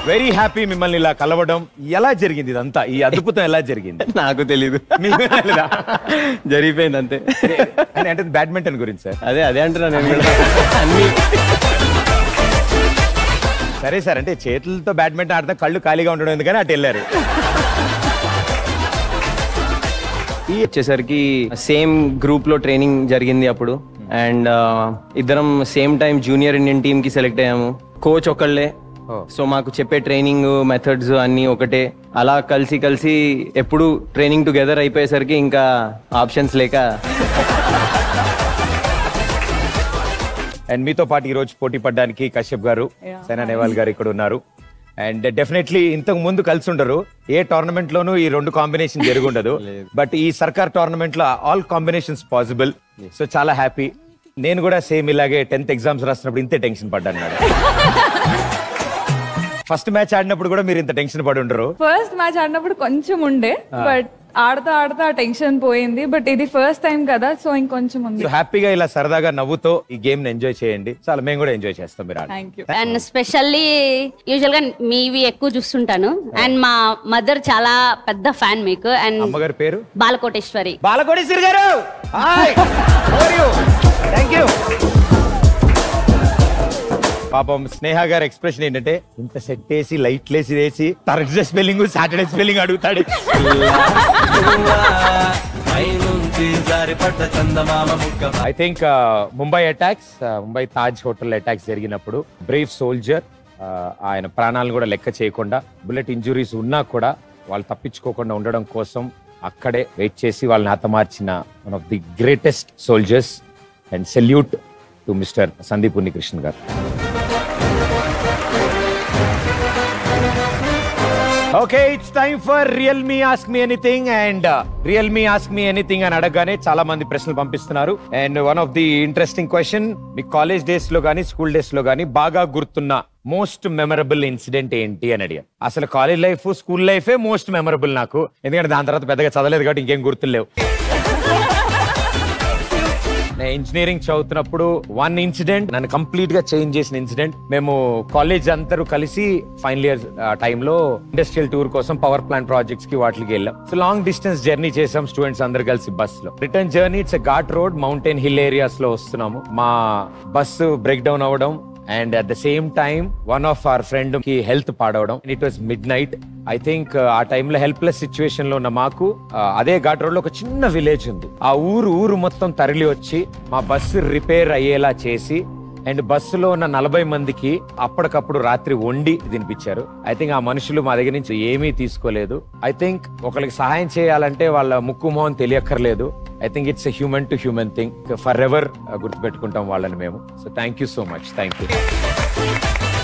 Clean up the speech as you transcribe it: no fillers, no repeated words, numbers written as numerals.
Very happy మిమ్మల్ని ఇలా కలవడం. ఎలా జరిగింది ఇదంతా, ఈ అద్భుతం ఎలా జరిగింది? నాకు తెలీదు, జరిగిపోయింది అంతే. అంటే బ్యాడ్మింటన్ గురించి సార్? అదే అంటున్నా నేను అన్ని. సరే సార్, అంటే చేతులతో బ్యాడ్మింటన్ ఆడితే కళ్ళు ఖాళీగా ఉండడం ఎందుకని అటు వెళ్ళారు. వచ్చేసరికి సేమ్ గ్రూప్ లో ట్రైనింగ్ జరిగింది అప్పుడు. అండ్ ఇద్దరం same time junior Indian team కి సెలెక్ట్ అయ్యాము. కోచ్ ఒకళ్ళే, సో మాకు చెప్పే ట్రైనింగ్ మెథడ్స్ అన్ని ఒకటే. అలా కలిసి ఎప్పుడు ట్రైనింగ్ టుగెదర్ అయిపోయేసరికి ఇంకా ఆప్షన్స్ లేక. అండ్ మీతో పాటు ఈ రోజు పోటీ పడడానికి కశ్యప్ గారు, సైనా నెహ్వాల్ గారు ఇక్కడ ఉన్నారు. అండ్ డెఫినెట్లీ ఇంతకు ముందు కలిసి ఉండరు, ఏ టోర్నమెంట్ లోనూ ఈ రెండు కాంబినేషన్ జరిగి ఉండదు. బట్ ఈ సర్కార్ టోర్నమెంట్ లో ఆల్ కాంబినేషన్స్ పాసిబుల్. సో చాలా హ్యాపీ. నేను కూడా సేమ్ ఇలాగే 10th ఎగ్జామ్స్ రాసినప్పుడు ఇంతే టెన్షన్ పడ్డాను మేడం. ఫస్ట్ మ్యాచ్ ఆడినప్పుడు కూడా మీరు ఇంత టెన్షన్ పడి ఉండరు? ఫస్ట్ మ్యాచ్ ఆడినప్పుడు కొంచెం ఉండే, బట్ ఆడతా టెన్షన్ పోయింది. బట్ ఇది ఫస్ట్ టైం కదా, సో ఇంకొంచెం ఉంది. సో హ్యాపీగా ఇలా సరదాగా నవ్వుతో ఈ గేమ్ ని ఎంజాయ్ చేయండి. చాలా మేము కూడా ఎంజాయ్ చేస్తాం మీరు. అండ్ స్పెషల్లీ యూజువల్ గా మీవి ఎక్కువ చూస్తుంటాను. అండ్ మా మదర్ చాలా పెద్ద ఫ్యాన్ మీకు. అండ్ అమ్మగారి పేరు బాలకోటేశ్వరి. బాలకోటేశ్వరి గారు, hi, how are you? Thank you. పాపం స్నేహ గారి ఎక్స్ప్రెషన్ ఏంటంటే, ఇంత సెట్ వేసి లైట్లు వేసి థర్స్డే స్పెల్లింగ్ సాటర్డే స్పెల్లింగ్ అడుగుతాడు. I think Mumbai attacks, Mumbai Taj hotel attacks జరిగినప్పుడు బ్రేవ్ సోల్జర్ ఆయన ప్రాణాలను కూడా లెక్క చేయకుండా, బుల్లెట్ ఇంజురీస్ ఉన్నా కూడా వాళ్ళు తప్పించుకోకుండా ఉండడం కోసం అక్కడే వెయిట్ చేసి వాళ్ళని హతమార్చిన one of the greatest soldiers. And salute to mister Sandeep Unnikrishna గారు. Okay, it's time for Realme ask me anything. And Realme ask me anything అని అడగగానే చాలా మంది ప్రశ్నలు పంపిస్తున్నారు. And one of the interesting question, మీ కాలేజ్ డేస్ లో గానీ స్కూల్ డేస్ లో గానీ బాగా గుర్తున్న మోస్ట్ మెమరబుల్ ఇన్సిడెంట్ ఏంటి అని అడిగాను. అసలు కాలేజ్ లైఫ్ స్కూల్ లైఫే మోస్ట్ మెమరబుల్ నాకు, ఎందుకంటే దాని తర్వాత పెద్దగా చదవలేదు కాబట్టి ఇంకేం గుర్తులేవు. నేను ఇంజనీరింగ్ చదువుతున్నప్పుడు వన్ ఇన్సిడెంట్ నన్ను కంప్లీట్ గా చేంజ్ చేసిన ఇన్సిడెంట్. మేము కాలేజ్ అందరూ కలిసి ఫైనల్ ఇయర్ టైంలో ఇండస్ట్రియల్ టూర్ కోసం పవర్ ప్లాంట్ ప్రాజెక్ట్స్ కి వాటికి వెళ్ళాం. సో లాంగ్ డిస్టెన్స్ జర్నీ చేసాం స్టూడెంట్స్ అందరు కలిసి బస్ లో. Return journey it's ghat road, mountain hill areas లో వస్తున్నాము. మా బస్సు బ్రేక్ డౌన్ అవ్వడం and at the same time one of our friend కి హెల్త్ పాడవడం. It was midnight. I think ఆ టైంలో హెల్ప్లెస్ సిచ్యువేషన్ లో ఉన్న మాకు అదే ఘాట్ రోడ్ లో ఒక చిన్న విలేజ్ ఉంది. ఆ ఊరు మొత్తం తరలి వచ్చి మా బస్సు రిపేర్ అయ్యేలా చేసి అండ్ బస్సులో ఉన్న 40 మందికి అప్పటికప్పుడు రాత్రి వండి తినిపించారు. ఐ థింక్ ఆ మనుషులు మా దగ్గర నుంచి ఏమీ తీసుకోలేదు. ఐ థింక్ ఒకరికి సహాయం చేయాలంటే వాళ్ళ ముక్కు మొహం తెలియక్కర్లేదు. I think it's a human to human thing. Forever గుర్తుపెట్టుకుంటాం వాళ్ళని మేము. So thank you so much. Thank you.